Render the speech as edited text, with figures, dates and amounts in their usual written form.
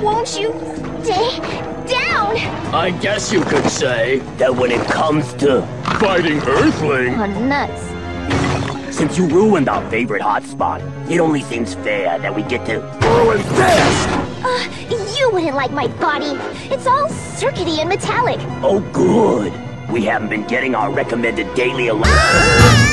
Won't you stay down? I guess you could say that when it comes to fighting Earthling... Oh, nuts. Since you ruined our favorite hotspot, it only seems fair that we get to ruin this! You wouldn't like my body. It's all circuity and metallic. Oh, good. We haven't been getting our recommended daily allowance.